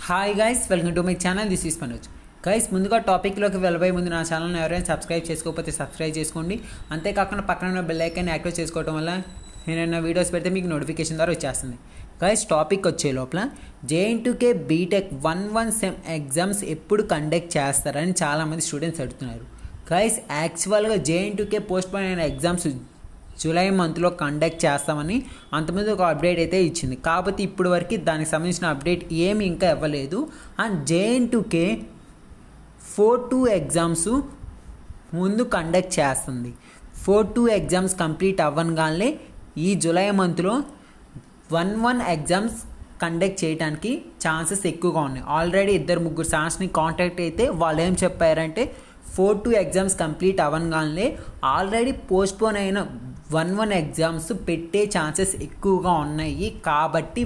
Hi guys, welcome to my channel. This is Manoj. Guys, ముందుగా టాపిక్లోకి వెళ్ళబోయే ముందు నా ఛానల్ని ఎవరైనా సబ్స్క్రైబ్ చేసుకోకపోతే సబ్స్క్రైబ్ చేసుకోండి. అంతేకాకుండా పక్కన ఉన్న బెల్ ఐకాన్ని యాక్టివేట్ చేసుకోవడం వల్ల నేనైనా వీడియోస్ పెడితే మీకు నోటిఫికేషన్ ద్వారా వచ్చేస్తుంది. గైస్, టాపిక్ వచ్చే లోపల JNTUK బీటెక్ 1-1 సెమ్ ఎగ్జామ్స్ ఎప్పుడు కండక్ట్ చేస్తారని చాలామంది స్టూడెంట్స్ అడుగుతున్నారు. గైస్, యాక్చువల్గా JNTUK పోస్ట్పోన్ అయిన ఎగ్జామ్స్ జూలై మంత్లో కండక్ట్ చేస్తామని అంతకుముందు ఒక అప్డేట్ అయితే ఇచ్చింది. కాకపోతే ఇప్పటి వరకు దానికి సంబంధించిన అప్డేట్ ఏమి ఇంకా ఇవ్వలేదు. అండ్ JNTUK 4-2 ఎగ్జామ్స్ ముందు కండక్ట్ చేస్తుంది. 4-2 ఎగ్జామ్స్ కంప్లీట్ అవ్వగానే ఈ జూలై మంత్లో 1-1 ఎగ్జామ్స్ కండక్ట్ చేయడానికి ఛాన్సెస్ ఎక్కువగా ఉన్నాయి. ఆల్రెడీ 2-3 సార్స్ని కాంటాక్ట్ అయితే వాళ్ళు ఏం చెప్పారంటే 4-2 ఎగ్జామ్స్ కంప్లీట్ అవ్వగానే ఆల్రెడీ పోస్ట్పోన్ అయిన 1-1 ఎగ్జామ్స్ పెట్టే ఛాన్సెస్ ఎక్కువగా ఉన్నాయి. కాబట్టి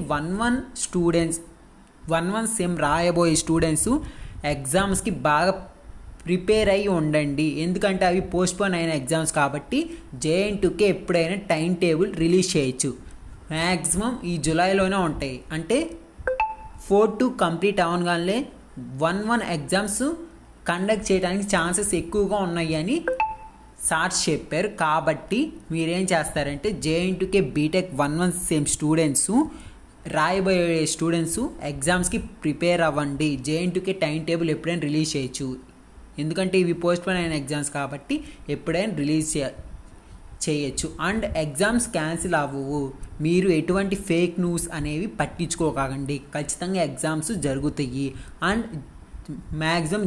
1-1 సెమ్ రాయబోయే స్టూడెంట్స్ ఎగ్జామ్స్కి బాగా ప్రిపేర్ అయ్యి ఉండండి. ఎందుకంటే అవి పోస్ట్పోన్ అయిన ఎగ్జామ్స్ కాబట్టి JNTUK ఎప్పుడైనా టైం టేబుల్ రిలీజ్ చేయొచ్చు. మ్యాక్సిమం ఈ జూలైలోనే ఉంటాయి. అంటే 4-2 కంప్లీట్ అవ్వగానే 1-1 ఎగ్జామ్స్ కండక్ట్ చేయడానికి ఛాన్సెస్ ఎక్కువగా ఉన్నాయి అని సార్స్ చెప్పారు. కాబట్టి మీరేం చేస్తారంటే JNTUK బీటెక్ 1-1 సేమ్ స్టూడెంట్స్ రాయబోయే స్టూడెంట్స్ ఎగ్జామ్స్కి ప్రిపేర్ అవ్వండి. JNTUK టైం టేబుల్ ఎప్పుడైనా రిలీజ్ చేయొచ్చు. ఎందుకంటే ఇవి పోస్ట్పోన్ అయిన ఎగ్జామ్స్ కాబట్టి ఎప్పుడైనా రిలీజ్ చేయొచ్చు. అండ్ ఎగ్జామ్స్ క్యాన్సిల్ అవ్వవు. మీరు ఎటువంటి ఫేక్ న్యూస్ అనేవి పట్టించుకోకండి. ఖచ్చితంగా ఎగ్జామ్స్ జరుగుతాయి. అండ్ మ్యాక్సిమం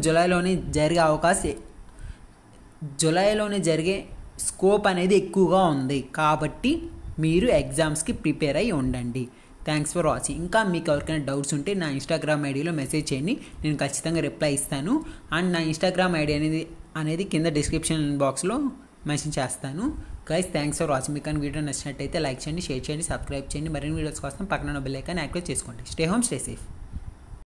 జూలైలోనే జరిగే స్కోప్ అనేది ఎక్కువగా ఉంది. కాబట్టి మీరు ఎగ్జామ్స్కి ప్రిపేర్ అయ్యి ఉండండి. Thanks for watching. ఇంకా మీకు ఎవరికైనా డౌట్స్ ఉంటే నా ఇన్స్టాగ్రామ్ ఐడిలో మెసేజ్ చేయండి, నేను ఖచ్చితంగా రిప్లై ఇస్తాను. అండ్ నా ఇన్స్టాగ్రామ్ ఐడి అనేది కింద డిస్క్రిప్షన్ బాక్స్లో మెన్షన్ చేస్తాను. Guys, thanks for watching. మీకు వీడియో నచ్చినట్టయితే లైక్ చేయండి, షేర్ చేయండి, సబ్స్క్రైబ్ చేయండి. మరిన్ని వీడియోస్ కోసం పక్కన బెల్ ఐకాన్ యాక్టివేట్ చేసుకోండి. Stay home, stay safe.